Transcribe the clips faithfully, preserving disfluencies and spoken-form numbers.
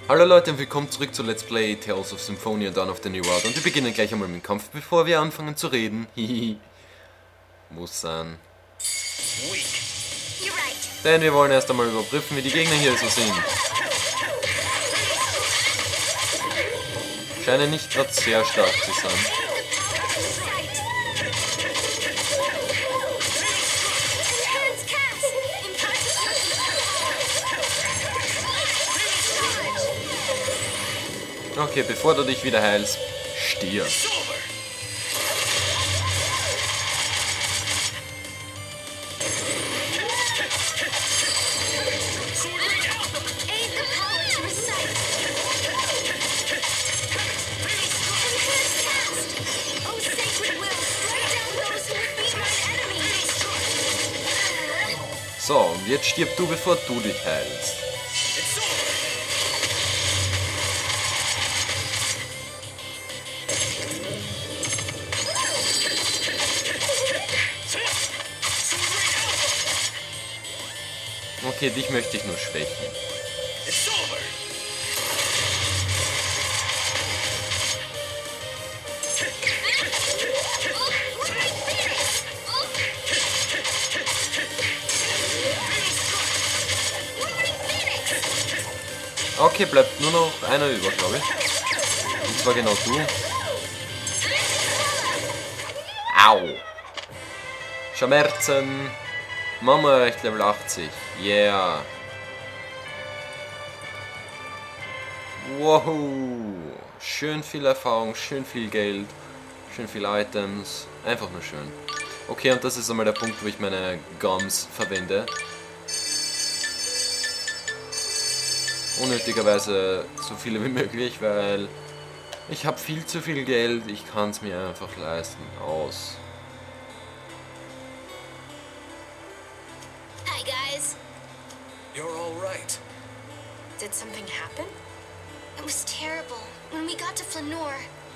Hallo Leute und willkommen zurück zu Let's Play Tales of Symphonia Dawn of the New World. Und wir beginnen gleich einmal mit dem Kampf, bevor wir anfangen zu reden. Hihi. Muss sein. Denn wir wollen erst einmal überprüfen, wie die Gegner hier so sind. Scheinen nicht gerade sehr stark zu sein. Okay, bevor du dich wieder heilst, stirb. So, und jetzt stirb du, bevor du dich heilst. Okay, dich möchte ich nur schwächen. Okay, bleibt nur noch einer über, glaube ich. Und zwar genau du. Au! Schmerzen! Mama recht Level achtzig. Yeah. Wow. Schön viel Erfahrung, schön viel Geld, schön viel Items. Einfach nur schön. Okay, und das ist einmal der Punkt, wo ich meine Gums verwende. Unnötigerweise so viele wie möglich, weil ich habe viel zu viel Geld. Ich kann es mir einfach leisten. Aus. You're all right. Did something happen? It was terrible. When we got to Flanor...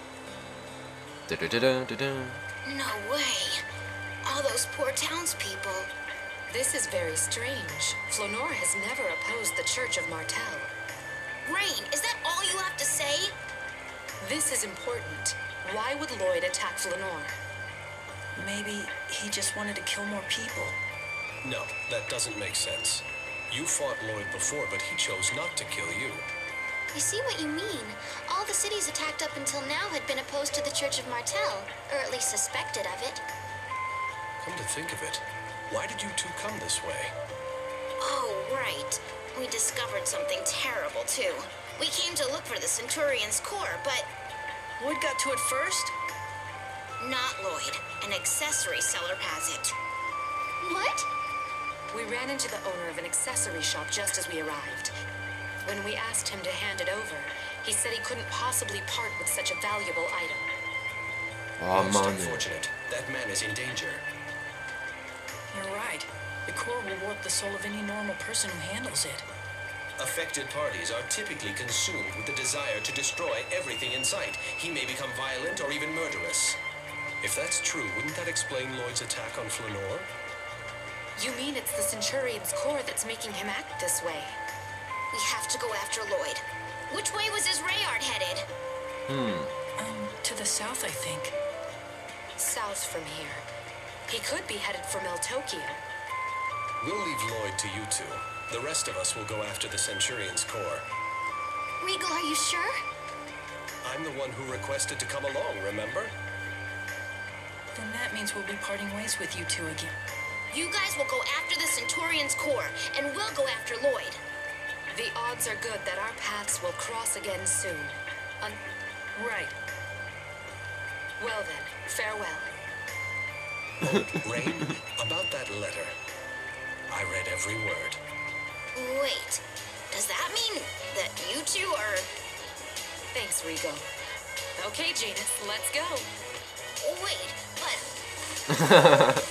Da, da, da, da, da. No way. All those poor townspeople. This is very strange. Flanor has never opposed the Church of Martel. Rain, is that all you have to say? This is important. Why would Lloyd attack Flanor? Maybe he just wanted to kill more people. No, that doesn't make sense. You fought Lloyd before, but he chose not to kill you. I see what you mean. All the cities attacked up until now had been opposed to the Church of Martel, or at least suspected of it. Come to think of it, why did you two come this way? Oh, right. We discovered something terrible, too. We came to look for the Centurion's core, but... Lloyd got to it first? Not Lloyd. An accessory seller has it. What? We ran into the owner of an accessory shop just as we arrived. When we asked him to hand it over, he said he couldn't possibly part with such a valuable item. Oh, Most man. unfortunate. That man is in danger. You're right. The core will warp the soul of any normal person who handles it. Affected parties are typically consumed with the desire to destroy everything in sight. He may become violent or even murderous. If that's true, wouldn't that explain Lloyd's attack on Flanor? You mean it's the Centurion's core that's making him act this way? We have to go after Lloyd. Which way was his Rayard headed? Hmm. Um, to the south, I think. South from here. He could be headed for Meltokia. We'll leave Lloyd to you two. The rest of us will go after the Centurion's core. Regal, are you sure? I'm the one who requested to come along, remember? Then that means we'll be parting ways with you two again. You guys will go after the Centurion's core, and we'll go after Lloyd. The odds are good that our paths will cross again soon. Un Right. Well then, farewell. Oh, Rain, about that letter. I read every word. Wait, does that mean that you two are... Thanks, Rigo. Okay, Janus, let's go. Wait, but...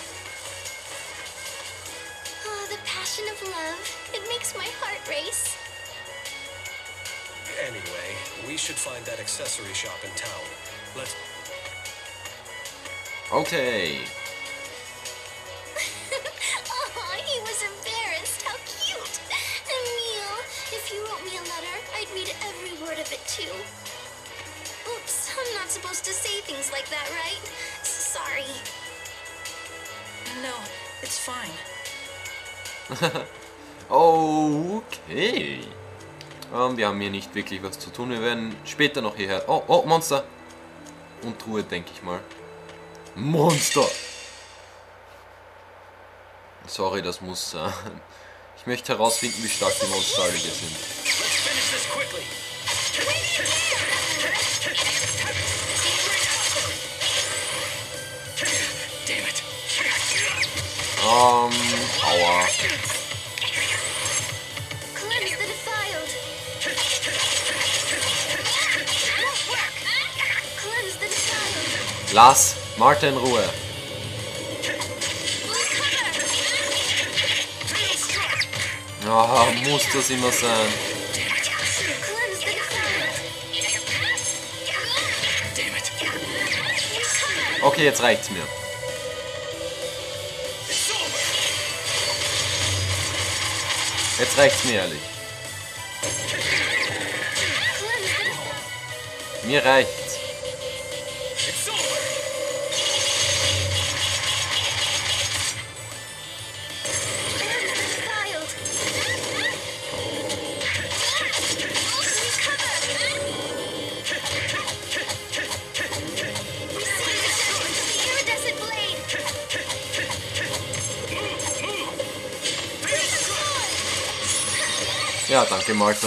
Oh, the passion of love. It makes my heart race. Anyway, we should find that accessory shop in town. Let's... Okay. Oh, he was embarrassed. How cute. Emil, if you wrote me a letter, letter, I'd read every word of it too. Oops, I'm not supposed to say things like that, right? Sorry. No, it's fine. Okay. Ähm, wir haben hier nicht wirklich was zu tun. Wir werden später noch hierher... Oh, oh, Monster. Und Truhe, denke ich mal. Monster. Sorry, das muss sein. Ich möchte herausfinden, wie stark die Monster alle hier sind. Ähm, aua. Cleanse the defiled. Cleanse the defiled. Lass Martha in Ruhe. Ah, muss das immer sein. Cleanse the defiled. Okay, jetzt reicht's mir. Jetzt reicht's mir ehrlich. Mir reicht's. Ja, danke Martha.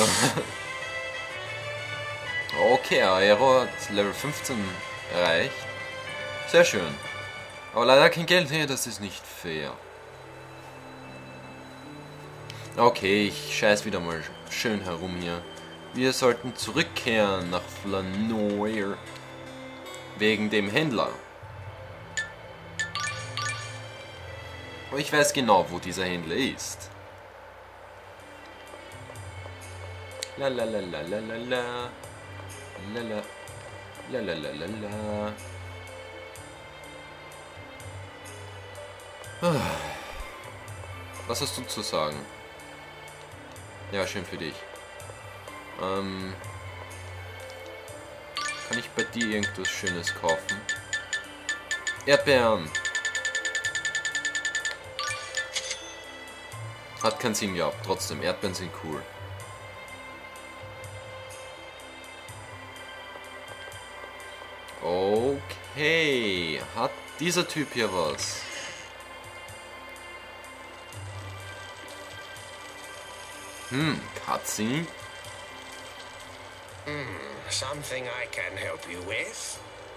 Okay, Aero hat Level fünfzehn erreicht. Sehr schön. Aber leider kein Geld. Hey, das ist nicht fair. Okay, ich scheiß wieder mal schön herum hier. Wir sollten zurückkehren nach Flanoir. Wegen dem Händler. Aber ich weiß genau, wo dieser Händler ist. La la la la la la la la la la la la la la. Was hast du zu sagen? Ja, schön für dich. Ähm, kann ich bei dir irgendwas Schönes kaufen? Erdbeeren. Hat keinen Sinn gehabt. Trotzdem, Erdbeeren sind cool. Okay, hat dieser Typ hier was? Hm, Cutscene? Hmm, something I can help you with?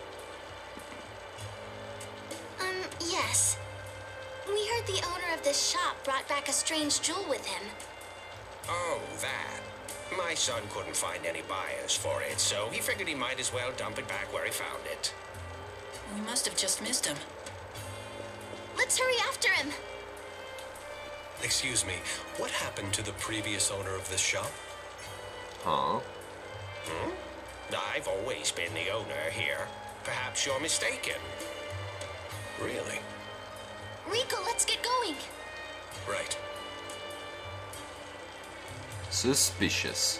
Um, yes. We heard the owner of this shop brought back a strange jewel with him. Oh, that. My son couldn't find any buyers for it, so he figured he might as well dump it back where he found it. We must have just missed him. Let's hurry after him. Excuse me, what happened to the previous owner of this shop? Huh? Hmm? I've always been the owner here. Perhaps you're mistaken. Really? Rico, let's get going. Right. Suspicious.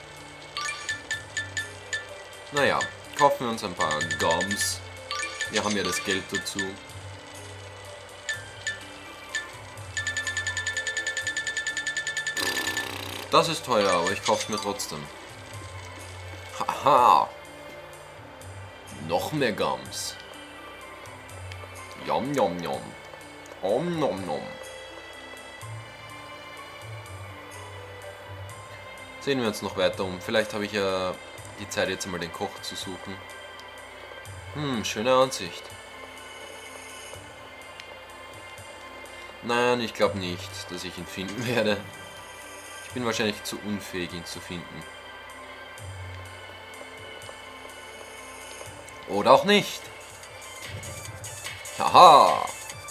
Naja, kaufen wir uns ein paar Gums. Wir haben ja das Geld dazu. Das ist teuer, aber ich kaufe es mir trotzdem. Haha. Noch mehr Gums. Yum, yum, yum. Om, nom, nom. Sehen wir uns noch weiter um. Vielleicht habe ich ja die Zeit, jetzt einmal den Koch zu suchen. Hm, schöne Ansicht. Nein, ich glaube nicht, dass ich ihn finden werde. Ich bin wahrscheinlich zu unfähig, ihn zu finden. Oder auch nicht. Haha.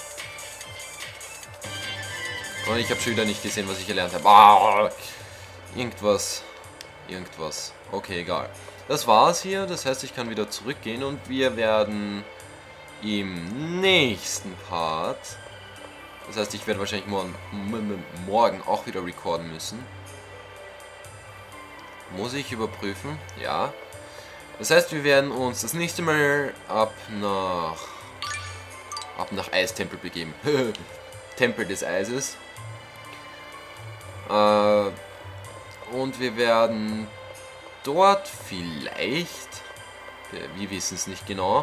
Und ich habe schon wieder nicht gesehen, was ich gelernt habe. Ah, irgendwas. Irgendwas. Okay, egal. Das war's hier. Das heißt, ich kann wieder zurückgehen und wir werden im nächsten Part... Das heißt, ich werde wahrscheinlich morgen, morgen auch wieder recorden müssen. Muss ich überprüfen? Ja. Das heißt, wir werden uns das nächste Mal ab nach... ab nach Eistempel begeben. Tempel des Eises. Äh, und wir werden dort vielleicht, wir wissen es nicht genau,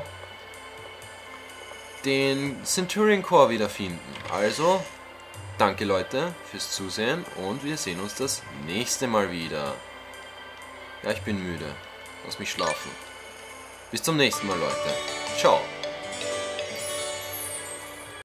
den Centurion Core wiederfinden. Also, danke Leute fürs Zusehen und wir sehen uns das nächste Mal wieder. Ja, ich bin müde. Lass mich schlafen. Bis zum nächsten Mal, Leute. Ciao.